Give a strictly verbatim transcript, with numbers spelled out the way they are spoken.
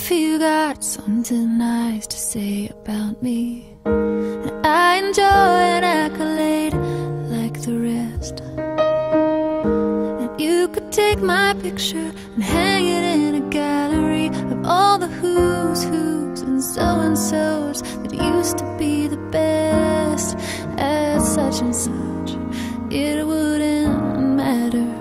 if you got something nice to say about me. And I enjoy an accolade like the rest. And you could take my picture and hang it in a gallery of all the who's who's and so-and-sos that used to be the best at such and such. It wouldn't matter.